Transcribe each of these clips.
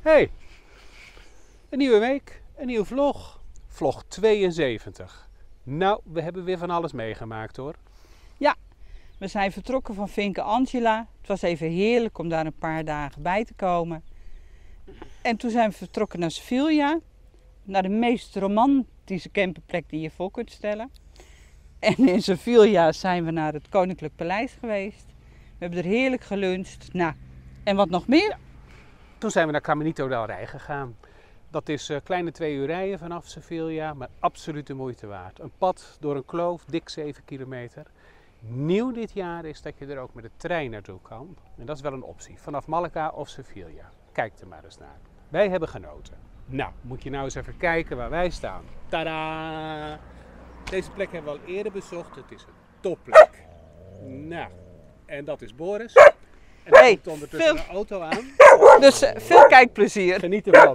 Hey, een nieuwe week, een nieuwe vlog. Vlog 72. Nou, we hebben weer van alles meegemaakt hoor. Ja, we zijn vertrokken van Vinke Angela. Het was even heerlijk om daar een paar dagen bij te komen. En toen zijn we vertrokken naar Sevilla. Naar de meest romantische camperplek die je voor kunt stellen. En in Sevilla zijn we naar het Koninklijk Paleis geweest. We hebben er heerlijk geluncht. Nou, en wat nog meer? Toen zijn we naar Caminito del Rey gegaan. Dat is kleine 2 uur rijden vanaf Sevilla, maar absoluut de moeite waard. Een pad door een kloof, dik 7 kilometer. Nieuw dit jaar is dat je er ook met de trein naartoe kan. En dat is wel een optie, vanaf Malaga of Sevilla. Kijk er maar eens naar. Wij hebben genoten. Nou, moet je nou eens even kijken waar wij staan. Tadaa! Deze plek hebben we al eerder bezocht. Het is een topplek. Nou, en dat is Boris. En er komt ondertussen een auto aan. Dus veel kijkplezier. Geniet ervan.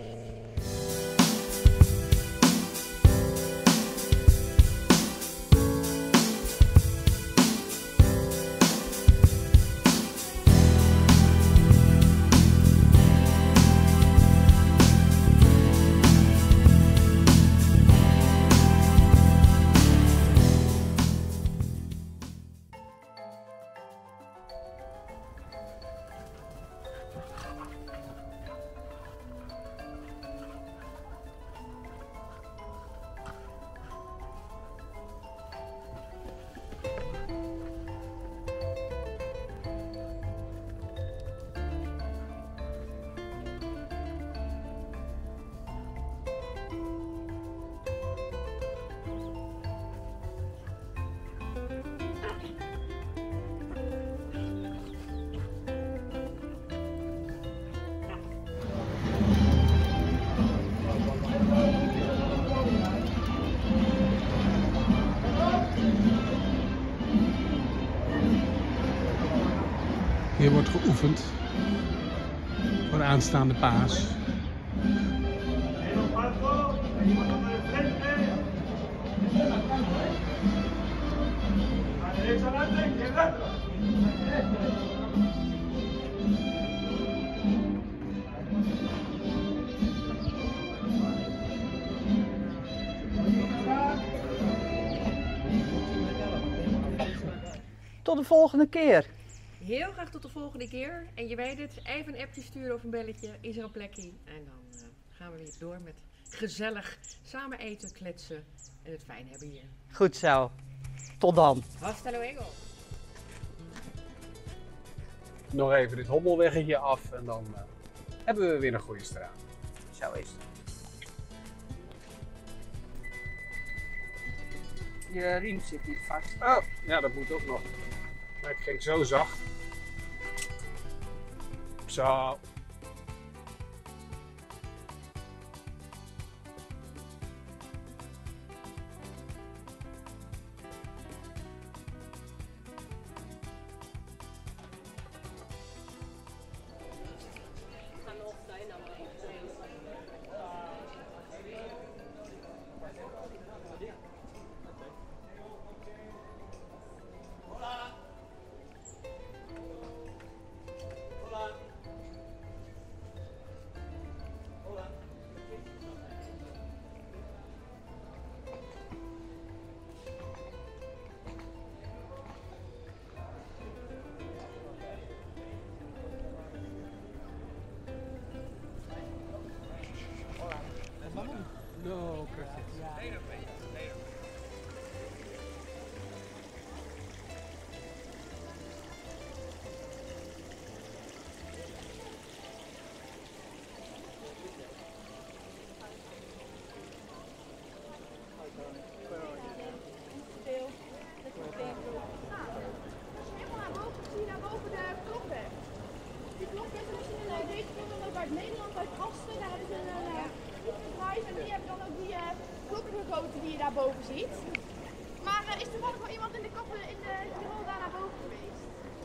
Hier wordt geoefend voor de aanstaande paas. Tot de volgende keer. Heel graag tot de volgende keer. En je weet het, even een appje sturen of een belletje. Is er een plekje? En dan gaan we weer door met gezellig samen eten, kletsen en het fijn hebben hier. Goed zo. Tot dan. Hasta luego. Nog even dit hobbelweggetje af en dan hebben we weer een goede straat. Zo is het. Je riem zit niet vast. Oh, ja, dat moet ook nog. Maar ik ging zo zacht. Zo. No, gracias. Later, later. Nederland uit Asten, daar hebben ze een prijs en die hebben dan ook die klokken gegoten die je daarboven ziet. Maar is toevallig wel iemand in de kappen in de rol daar naar boven geweest?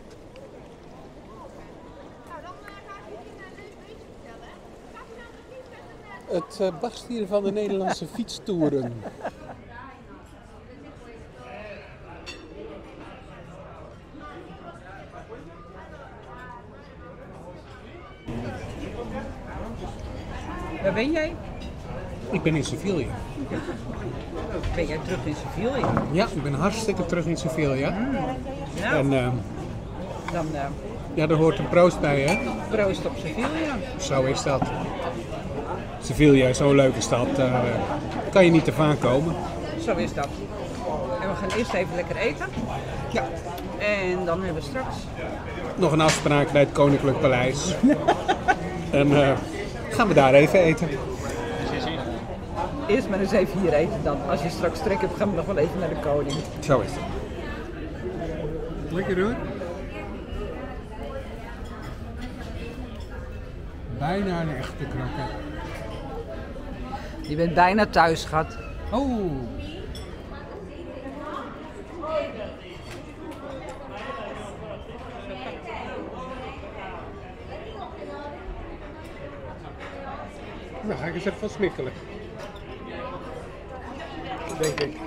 Nou, dan ga ik jullie een leuk beetje vertellen. Gaat u nou nog niet met een... Het barst hier van de Nederlandse fietstoeren. Waar ben jij? Ik ben in Sevilla. Ben jij terug in Sevilla? Ja, ik ben hartstikke terug in Sevilla. Nou, En dan ja, daar hoort een proost bij, hè? proost op Sevilla. Zo is dat. Sevilla is zo'n leuke stad, daar kan je niet te vaak komen. Zo is dat. En we gaan eerst even lekker eten. Ja. En dan hebben we straks... Nog een afspraak bij het Koninklijk Paleis. En gaan we daar even eten. Eerst maar eens even hier eten dan. Als je straks trek hebt, gaan we nog wel even naar de koning. Zo is het. Lekker hoor. Bijna een echte kroket. Je bent bijna thuis, schat. Oh. Nou, ga ik eens even van smikkelen. Denk ik.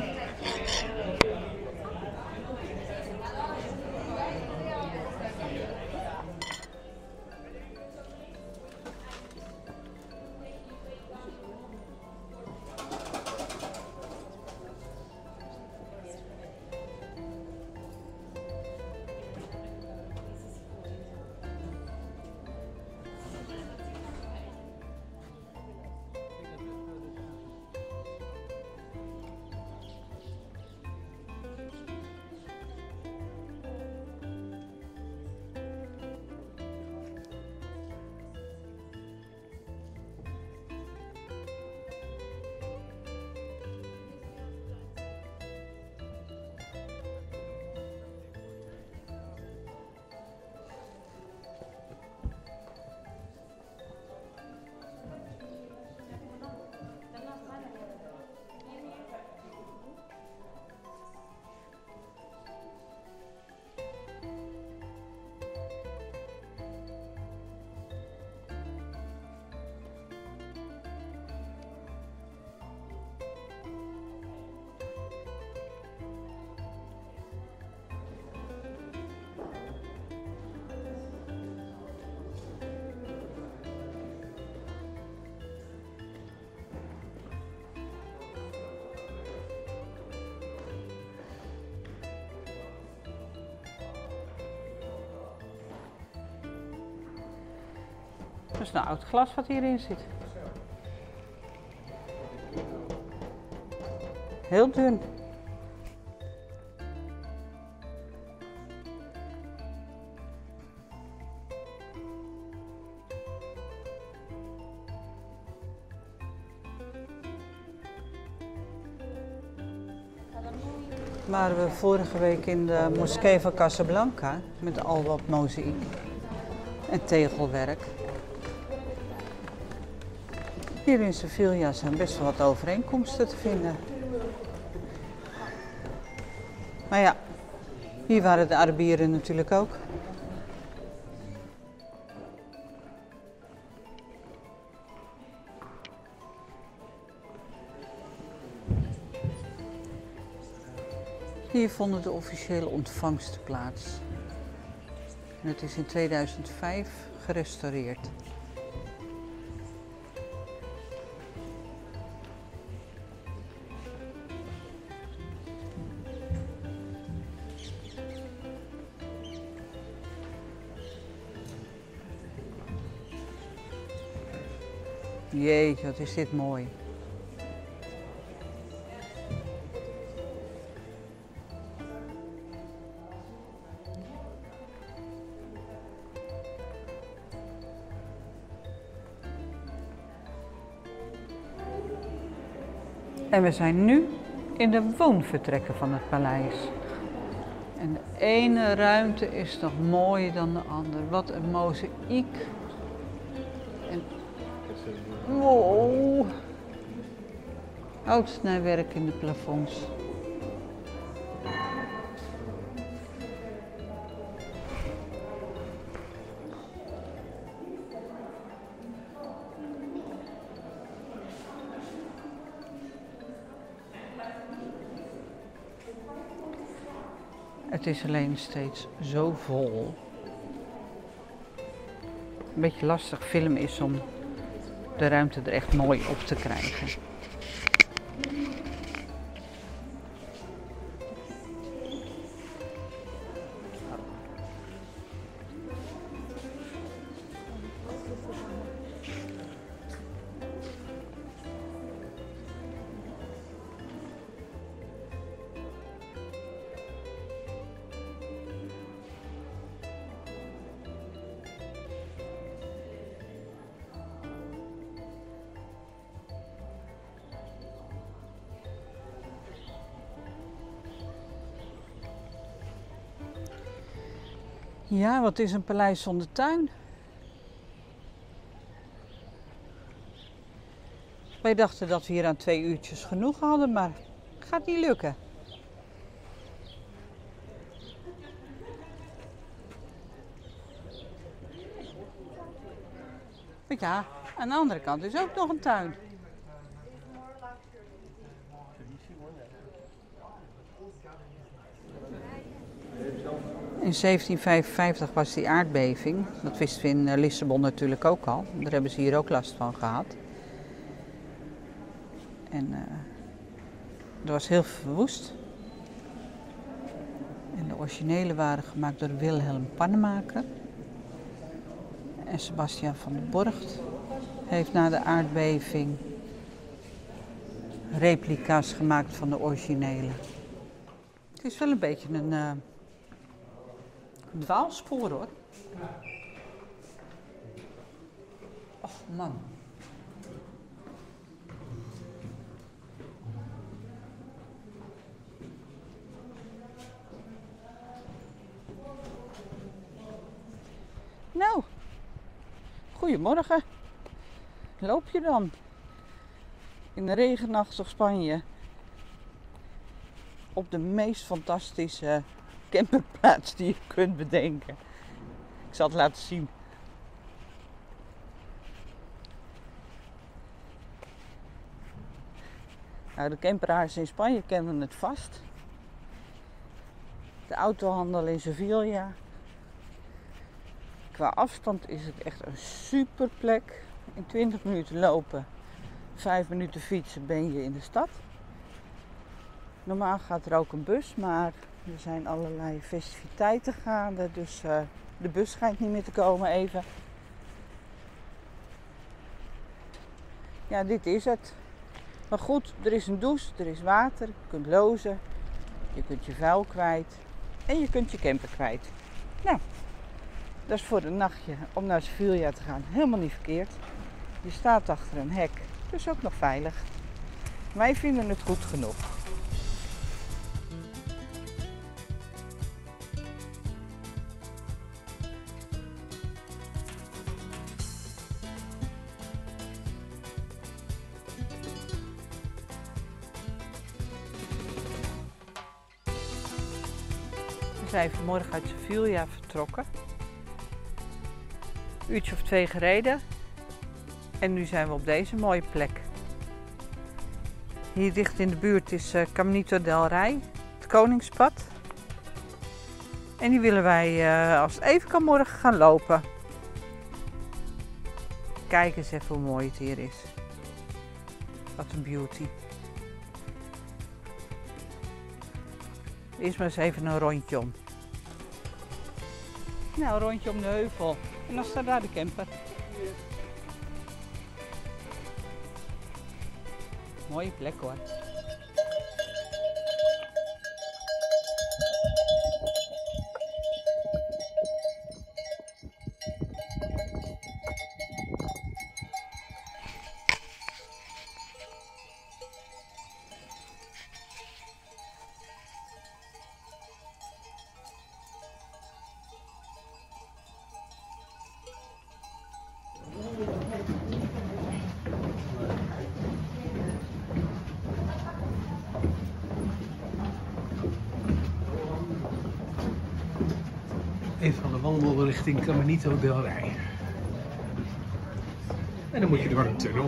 Dat is een oud glas wat hierin zit. Heel dun. Waren we vorige week in de moskee van Casablanca met al wat mozaïek en tegelwerk. Hier in Sevilla zijn best wel wat overeenkomsten te vinden. Maar ja, hier waren de Arabieren natuurlijk ook. Hier vonden de officiële ontvangsten plaats. En het is in 2005 gerestaureerd. Jeetje, wat is dit mooi. En we zijn nu in de woonvertrekken van het paleis. En de ene ruimte is nog mooier dan de andere. Wat een mozaïek. En wow. Houtsnijwerk in de plafonds. Het is alleen steeds zo vol. Een beetje lastig film is om de ruimte er echt mooi op te krijgen. Ja, wat is een paleis zonder tuin? Wij dachten dat we hier aan 2 uurtjes genoeg hadden, maar gaat niet lukken. Maar ja, aan de andere kant is ook nog een tuin. In 1755 was die aardbeving. Dat wisten we in Lissabon natuurlijk ook al. Daar hebben ze hier ook last van gehad. En er was heel veel verwoest. En de originele waren gemaakt door Wilhelm Pannemaker. En Sebastian van der Borgt heeft na de aardbeving replica's gemaakt van de originele. Het is wel een beetje een dwaalspoor hoor. Och man. Nou, goedemorgen. Loop je dan? In de regenachtig Spanje. Op de meest fantastische camperplaats die je kunt bedenken. Ik zal het laten zien. Nou, de camperaars in Spanje kennen het vast. De autohandel in Sevilla. Qua afstand is het echt een super plek. In 20 minuten lopen, 5 minuten fietsen ben je in de stad. Normaal gaat er ook een bus, maar er zijn allerlei festiviteiten gaande, dus de bus schijnt niet meer te komen even. Ja, dit is het. Maar goed, er is een douche, er is water, je kunt lozen, je kunt je vuil kwijt en je kunt je camper kwijt. Nou, dat is voor een nachtje om naar Sevilla te gaan helemaal niet verkeerd. Je staat achter een hek, dus ook nog veilig. Wij vinden het goed genoeg. We zijn vanmorgen uit Sevilla vertrokken. Een uurtje of 2 gereden. En nu zijn we op deze mooie plek. Hier dicht in de buurt is Caminito del Rey, het Koningspad. En die willen wij, als het even kan, morgen gaan lopen. Kijk eens even hoe mooi het hier is. Wat een beauty. Eerst maar eens even een rondje om. Nou, een rondje om de heuvel. En dan staat daar de camper. Mooie plek hoor. Even van de wandel richting Caminito del Rey. En dan moet je door een tunnel.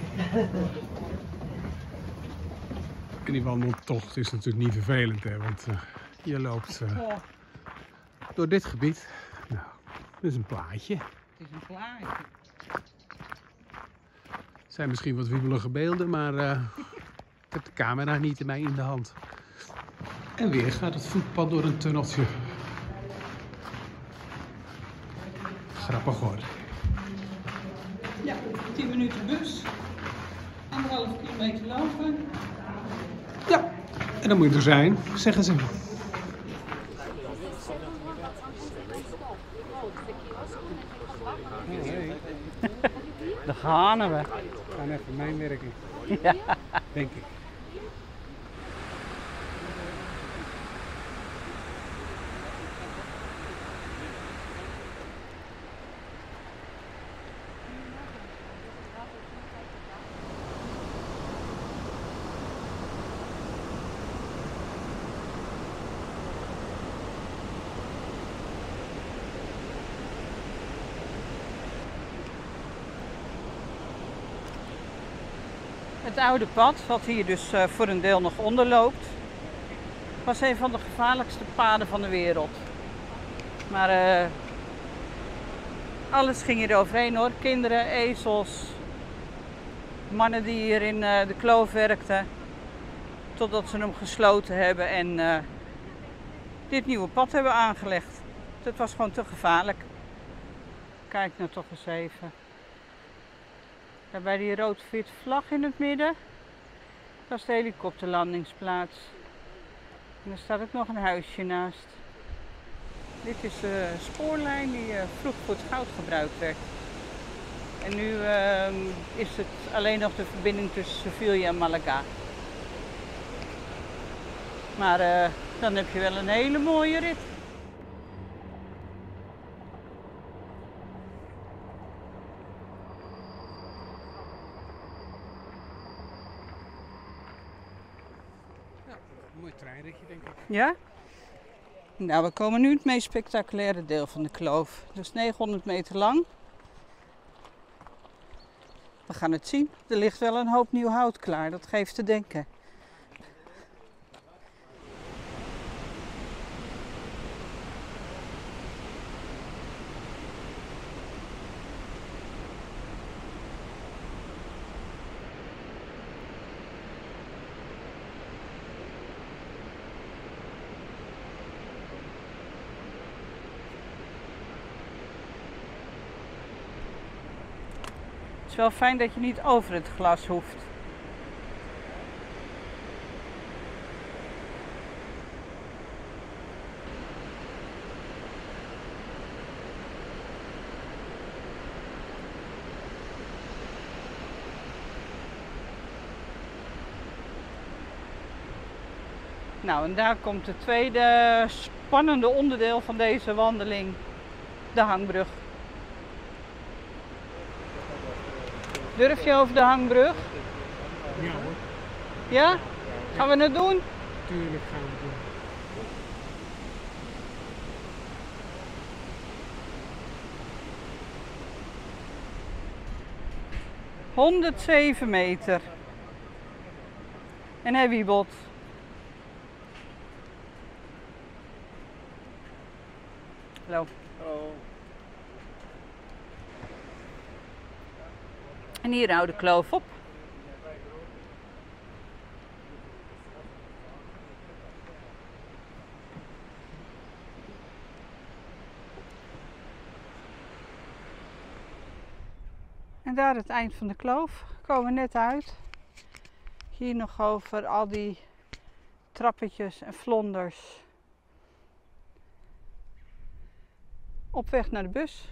En die wandeltocht is natuurlijk niet vervelend, hè, want je loopt door dit gebied. Nou, dit is een plaatje. Het is een plaatje. Het zijn misschien wat wiebelige beelden, maar ik heb de camera niet in mij in de hand. En weer gaat het voetpad door een tunneltje. Grappig hoor. Ja, 10 minuten bus. 1,5 kilometer lopen. Ja, en dan moet je er zijn, zeggen ze. Daar gaan we. We gaan even mijn werk in. Ja. Denk ik. Het oude pad, wat hier dus voor een deel nog onder loopt, was een van de gevaarlijkste paden van de wereld. Maar alles ging hier overheen hoor. Kinderen, ezels, mannen die hier in de kloof werkten. Totdat ze hem gesloten hebben en dit nieuwe pad hebben aangelegd. Het was gewoon te gevaarlijk. Kijk nou toch eens even. Daar bij die rood-wit vlag in het midden, dat is de helikopterlandingsplaats. En er staat ook nog een huisje naast. Dit is de spoorlijn die vroeger voor het goud gebruikt werd. En nu is het alleen nog de verbinding tussen Sevilla en Malaga. Maar dan heb je wel een hele mooie rit. Mooi treinritje, denk ik. Ja? Nou, we komen nu in het meest spectaculaire deel van de kloof. Dus 900 meter lang. We gaan het zien. Er ligt wel een hoop nieuw hout klaar. Dat geeft te denken. Het is wel fijn dat je niet over het glas hoeft. Nou, en daar komt het tweede spannende onderdeel van deze wandeling, de hangbrug. Durf je over de hangbrug? Ja hoor, Ja? Gaan we het doen? tuurlijk gaan we het doen. ...107 meter. En hij wiebelt. Hallo. En hier houdt de kloof op. En daar het eind van de kloof. Komen we net uit. Hier nog over al die trappetjes en vlonders. Op weg naar de bus.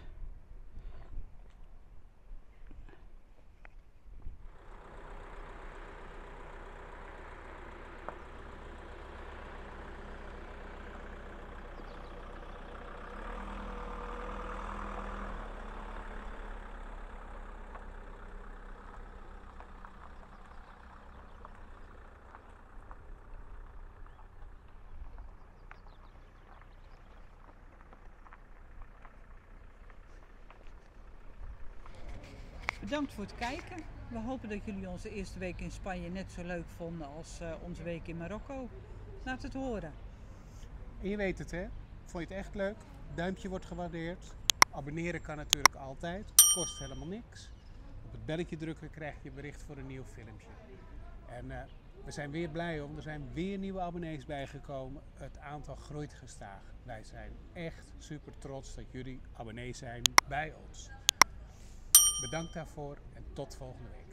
Bedankt voor het kijken. We hopen dat jullie onze eerste week in Spanje net zo leuk vonden als onze week in Marokko. Laat het horen. En je weet het hè, vond je het echt leuk? Duimpje wordt gewaardeerd. Abonneren kan natuurlijk altijd, kost helemaal niks. Op het belletje drukken krijg je bericht voor een nieuw filmpje. En we zijn weer blij om, er zijn weer nieuwe abonnees bijgekomen. Het aantal groeit gestaag. Wij zijn echt super trots dat jullie abonnee zijn bij ons. Bedankt daarvoor en tot volgende week.